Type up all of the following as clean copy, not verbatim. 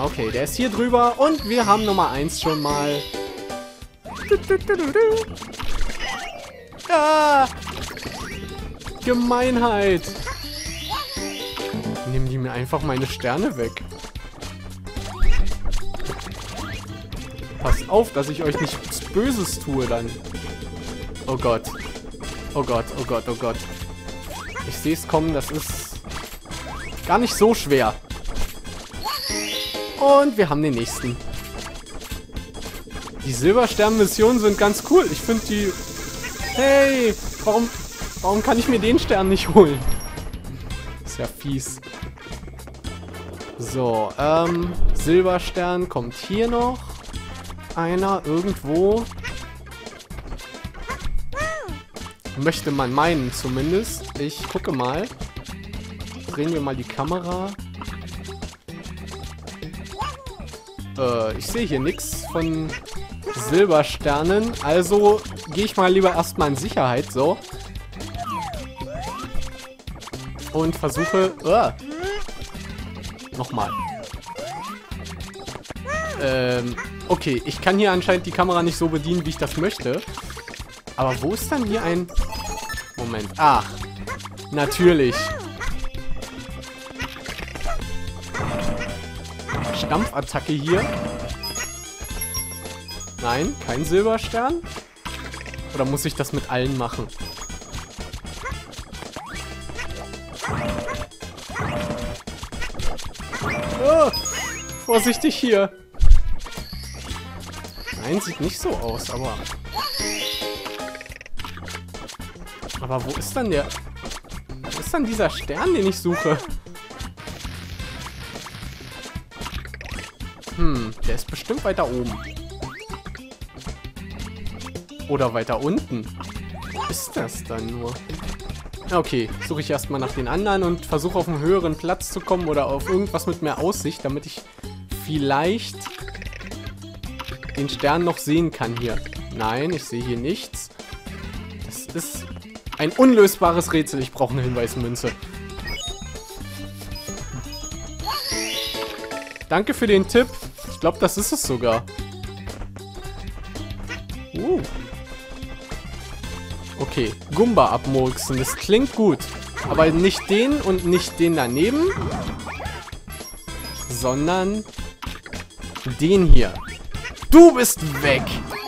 Okay, der ist hier drüber und wir haben Nummer 1 schon mal. Ah! Gemeinheit. Nehmen die mir einfach meine Sterne weg. Passt auf, dass ich euch nichts Böses tue dann. Oh Gott. Oh Gott, oh Gott, oh Gott. Ich sehe es kommen, das ist gar nicht so schwer. Und wir haben den nächsten. Die Silberstern-Missionen sind ganz cool. Ich finde die... Hey, warum kann ich mir den Stern nicht holen? Ist ja fies. So, Silberstern kommt hier noch. Einer irgendwo. Möchte man meinen zumindest. Ich gucke mal. Drehen wir mal die Kamera. Ich sehe hier nichts von Silbersternen. Also gehe ich mal lieber erstmal in Sicherheit. So. Und versuche... Nochmal. Okay, ich kann hier anscheinend die Kamera nicht so bedienen, wie ich das möchte. Aber wo ist dann hier ein... Moment. Ach, natürlich. Stampfattacke hier. Nein, kein Silberstern. Oder muss ich das mit allen machen? Oh, vorsichtig hier. Nein, sieht nicht so aus, aber... Aber wo ist dann der... Wo ist dann dieser Stern, den ich suche? Der ist bestimmt weiter oben. Oder weiter unten. Wo ist das dann nur? Okay, suche ich erstmal nach den anderen und versuche auf einen höheren Platz zu kommen oder auf irgendwas mit mehr Aussicht, damit ich vielleicht den Stern noch sehen kann hier. Nein, ich sehe hier nichts. Das ist ein unlösbares Rätsel. Ich brauche eine Hinweismünze. Danke für den Tipp. Ich glaube, das ist es sogar. Okay, Gumba abmurksen. Das klingt gut. Aber nicht den und nicht den daneben. Sondern den hier. Du bist weg.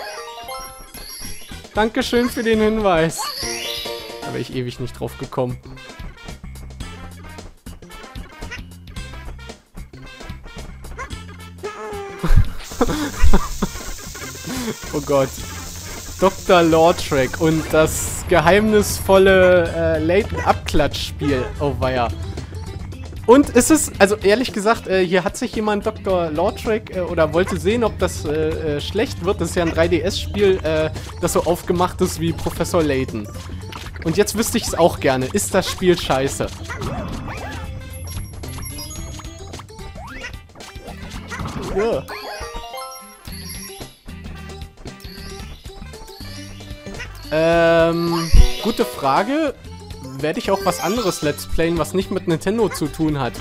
Dankeschön für den Hinweis. Da wäre ich ewig nicht drauf gekommen. Oh Gott. Dr. Lortrack und das geheimnisvolle Layton-Abklatsch-Spiel. Oh weia. Und ist es, also ehrlich gesagt, hier hat sich jemand Dr. Lortrack oder wollte sehen, ob das schlecht wird. Das ist ja ein 3DS-Spiel, das so aufgemacht ist wie Professor Layton. Und jetzt wüsste ich es auch gerne. Ist das Spiel scheiße? Ja. Gute Frage. Werde ich auch was anderes Let's Playen, was nicht mit Nintendo zu tun hat?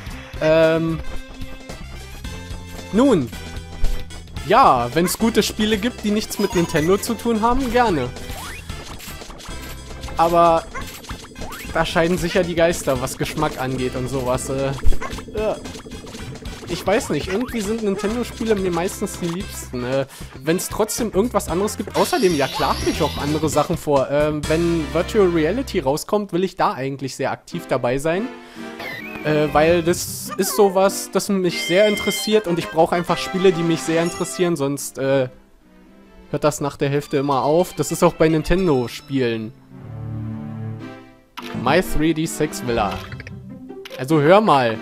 Nun. Ja, wenn es gute Spiele gibt, die nichts mit Nintendo zu tun haben, gerne. Aber da scheiden sicher die Geister, was Geschmack angeht und sowas. Ich weiß nicht, irgendwie sind Nintendo-Spiele mir meistens die liebsten. Wenn es trotzdem irgendwas anderes gibt, außerdem, ja klar, habe ich auch andere Sachen vor. Wenn Virtual Reality rauskommt, will ich da eigentlich sehr aktiv dabei sein. Weil das ist sowas, das mich sehr interessiert und ich brauche einfach Spiele, die mich sehr interessieren, sonst hört das nach der Hälfte immer auf. Das ist auch bei Nintendo-Spielen. My 3D Sex Villa. Also hör mal.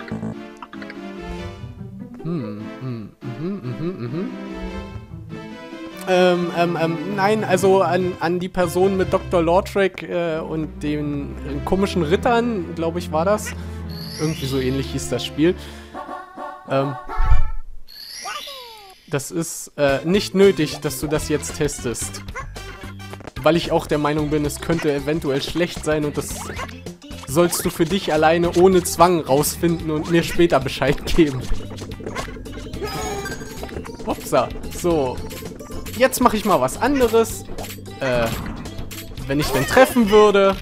Nein, also an die Person mit Dr. Lortrack und den komischen Rittern, glaube ich, war das. Irgendwie so ähnlich hieß das Spiel. Das ist nicht nötig, dass du das jetzt testest. Weil ich auch der Meinung bin, es könnte eventuell schlecht sein und das sollst du für dich alleine ohne Zwang rausfinden und mir später Bescheid geben. Upsa. So. Jetzt mache ich mal was anderes. Wenn ich den treffen würde.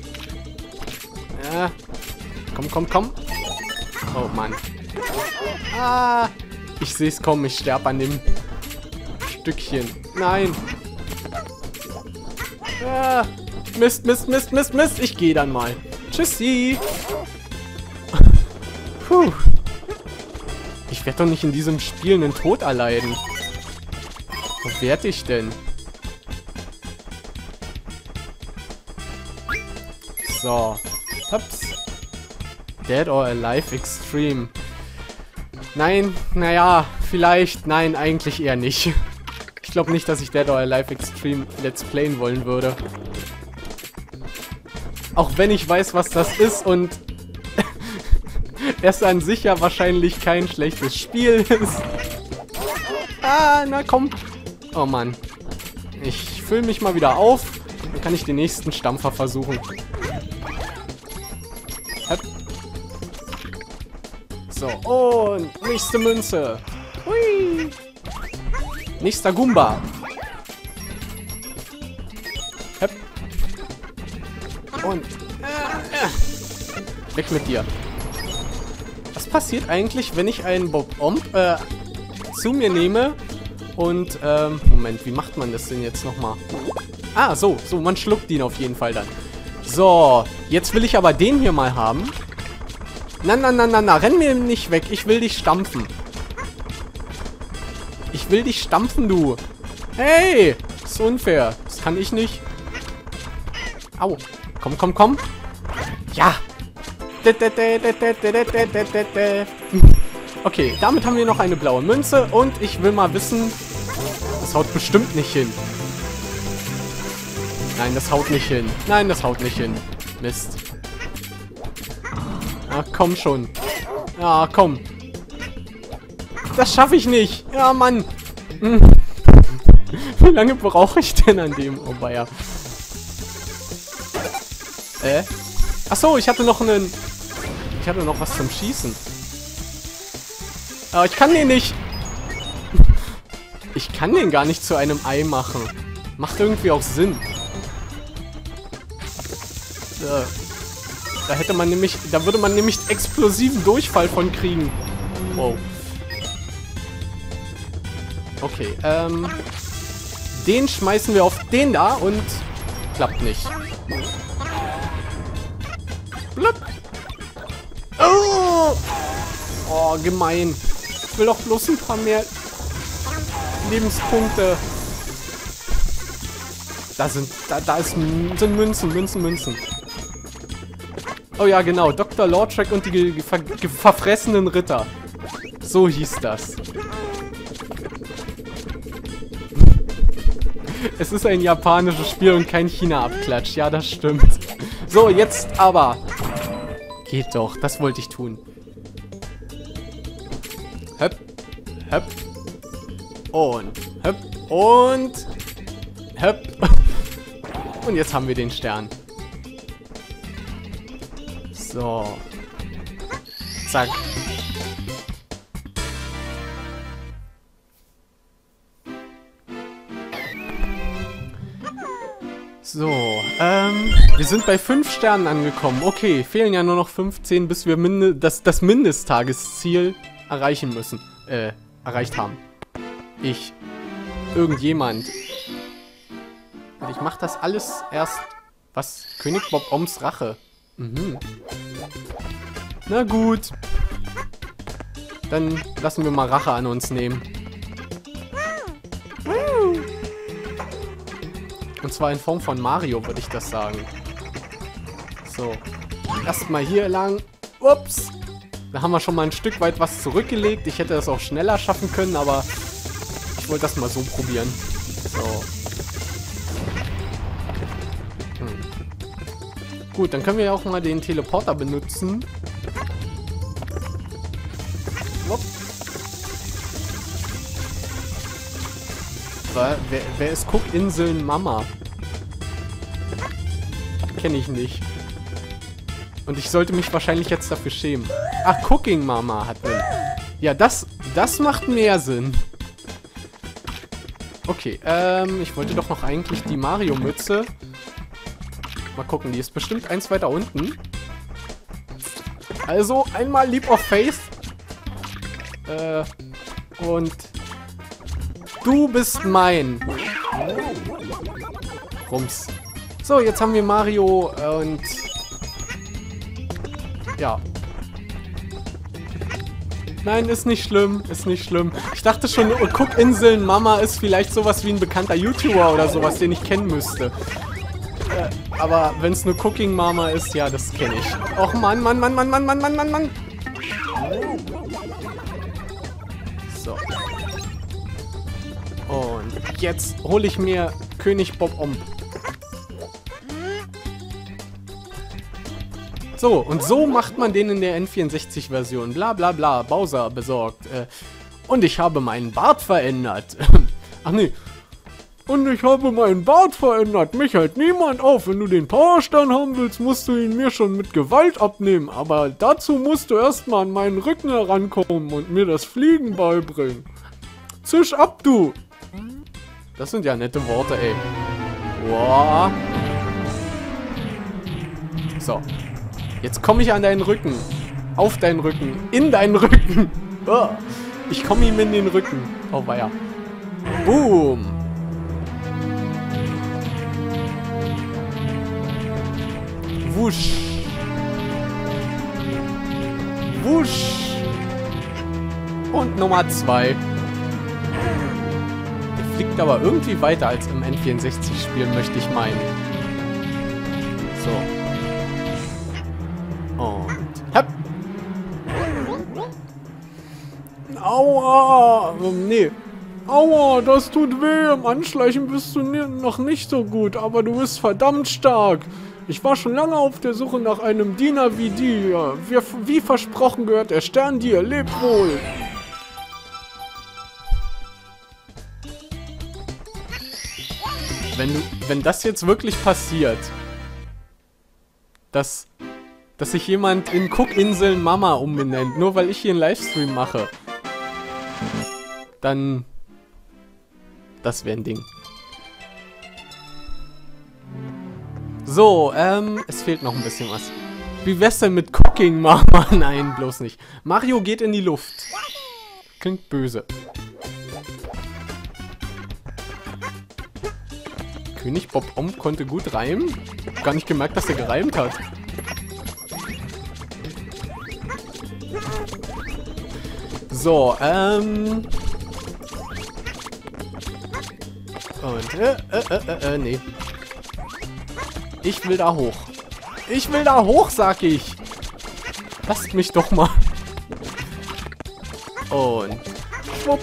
Ja. Komm, komm, komm. Oh, Mann. Ah. Ich sehe es kommen. Ich sterbe an dem Stückchen. Nein. Ah. Mist, Mist, Mist, Mist, Mist. Ich gehe dann mal. Tschüssi. Puh. Ich werde doch nicht in diesem Spiel einen Tod erleiden. Wo werd ich denn? So. Ups. Dead or Alive Extreme. Nein, naja, vielleicht. Nein, eigentlich eher nicht. Ich glaube nicht, dass ich Dead or Alive Extreme Let's Playen wollen würde. Auch wenn ich weiß, was das ist und es an sich ja wahrscheinlich kein schlechtes Spiel ist. Ah, na komm. Oh Mann. Ich fülle mich mal wieder auf. Dann kann ich den nächsten Stampfer versuchen. Hopp. So, und nächste Münze. Hui. Nächster Goomba. Hopp. Und weg mit dir. Was passiert eigentlich, wenn ich einen Bob-Omb zu mir nehme und, Moment, wie macht man das denn jetzt nochmal? Ah, so, man schluckt ihn auf jeden Fall dann. So, jetzt will ich aber den hier mal haben. Na, renn mir nicht weg, ich will dich stampfen. Ich will dich stampfen, du. Hey, das ist unfair, das kann ich nicht. Au, komm. Ja. Okay, damit haben wir noch eine blaue Münze und ich will mal wissen, das haut bestimmt nicht hin. Nein, das haut nicht hin. Nein, das haut nicht hin. Mist. Ach, komm schon. Ja, komm. Das schaffe ich nicht. Ja, Mann. Wie lange brauche ich denn an dem? Oh, weia. Achso, ich hatte noch einen... Ich hatte noch was zum Schießen. Aber ich kann den nicht... Ich kann den gar nicht zu einem Ei machen. Macht irgendwie auch Sinn. Da hätte man nämlich... Da würde man nämlich explosiven Durchfall von kriegen. Wow. Okay, den schmeißen wir auf den da und... Klappt nicht. Blub. Oh, gemein. Ich will doch bloß ein paar mehr Lebenspunkte. Sind Münzen. Oh ja, genau. Dr. Lordtrack und die verfressenen Ritter. So hieß das. Es ist ein japanisches Spiel und kein China-Abklatsch. Ja, das stimmt. So, jetzt aber. Geht doch, das wollte ich tun. Höpp. Und höpp. Und höpp. Und jetzt haben wir den Stern. So. Zack. So, wir sind bei 5 Sternen angekommen. Okay, fehlen ja nur noch 15, bis wir das Mindesttagesziel erreichen müssen. Erreicht haben. Irgendjemand. Ich mach das alles erst... Was? König Bob-Ombs Rache. Mhm. Na gut. Dann lassen wir mal Rache an uns nehmen. Und zwar in Form von Mario, würde ich das sagen. So. Erstmal hier lang. Ups. Da haben wir schon mal ein Stück weit was zurückgelegt. Ich hätte das auch schneller schaffen können, aber ich wollte das mal so probieren. So. Gut, dann können wir ja auch mal den Teleporter benutzen. Wupp. Wer ist Cookinseln Mama? Kenne ich nicht. Und ich sollte mich wahrscheinlich jetzt dafür schämen. Ach, Cooking Mama hat den. Ja, das macht mehr Sinn. Okay, ich wollte doch noch eigentlich die Mario-Mütze. Mal gucken, die ist bestimmt eins weiter unten. Also, einmal Leap of Faith. Und du bist mein. Rums. So, jetzt haben wir Mario und... Ja. Nein, ist nicht schlimm, ist nicht schlimm. Ich dachte schon, Cookinseln Mama ist vielleicht sowas wie ein bekannter YouTuber oder sowas, den ich kennen müsste. Aber wenn es nur Cooking Mama ist, ja, das kenne ich. Och Mann, Mann, Mann, Mann, Mann, Mann, Mann, Mann, Mann. So. Und jetzt hole ich mir König Bob-Omb. So, und so macht man den in der N64-Version. Bla bla bla, Bowser besorgt. Und ich habe meinen Bart verändert. Ach nee. Und ich habe meinen Bart verändert. Mich hält niemand auf. Wenn du den Powerstern haben willst, musst du ihn mir schon mit Gewalt abnehmen. Aber dazu musst du erstmal an meinen Rücken herankommen und mir das Fliegen beibringen. Zisch ab, du! Das sind ja nette Worte, ey. Boah. So. Jetzt komme ich an deinen Rücken. Auf deinen Rücken. In deinen Rücken. Oh. Ich komme ihm in den Rücken. Oh, weia. Boom. Wusch. Wusch. Und Nummer 2. Der fliegt aber irgendwie weiter als im N64-Spiel, möchte ich meinen. So. Und hopp. Aua! Nee. Aua, das tut weh. Im Anschleichen bist du noch nicht so gut, aber du bist verdammt stark. Ich war schon lange auf der Suche nach einem Diener wie dir. Wie versprochen gehört der Stern dir. Leb wohl. Wenn das jetzt wirklich passiert, dass sich jemand in Cookinseln Mama umbenennt, nur weil ich hier einen Livestream mache, dann... Das wäre ein Ding. So, es fehlt noch ein bisschen was. Wie wär's denn mit Cooking Mama? Nein, bloß nicht. Mario geht in die Luft. Klingt böse. König Bob-Omb konnte gut reimen. Gar nicht gemerkt, dass er gereimt hat. So, und, nee. Ich will da hoch. Ich will da hoch, sag ich. Lasst mich doch mal. Und, schwupp.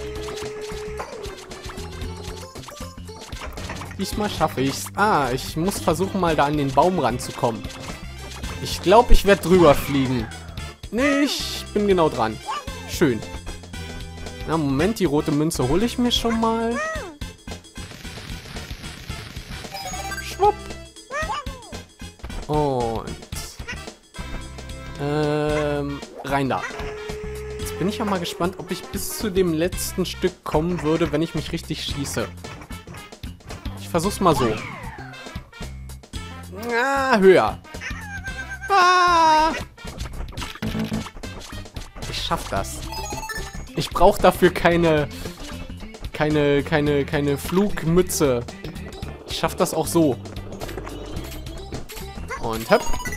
Diesmal schaffe ich's. Ah, ich muss versuchen, mal da an den Baum ranzukommen. Ich glaube, ich werde drüber fliegen. Nee, ich bin genau dran. Schön. Na, Moment, die rote Münze hole ich mir schon mal. Schwupp. Und rein da. Jetzt bin ich ja mal gespannt, ob ich bis zu dem letzten Stück kommen würde, wenn ich mich richtig schieße. Ich versuch's mal so. Ah, höher. Ah. Ich schaff das. Ich brauche dafür keine Flugmütze. Ich schaff das auch so. Und hopp.